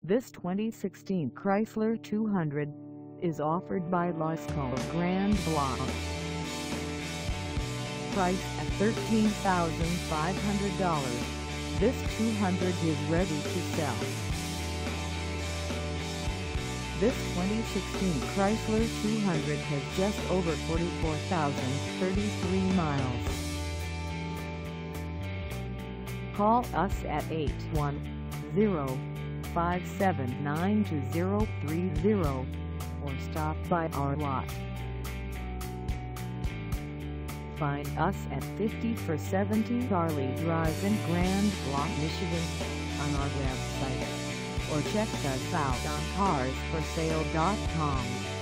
This 2016 Chrysler 200 is offered by Lasco of Grand Blanc. Priced at $13,500, this 200 is ready to sell. This 2016 Chrysler 200 has just over 44,033 miles. Call us at 810-579-2030 or stop by our lot. Find us at 50-470 Ali Drive in Grand Blanc, Michigan on our website, or check us out on carsforsale.com.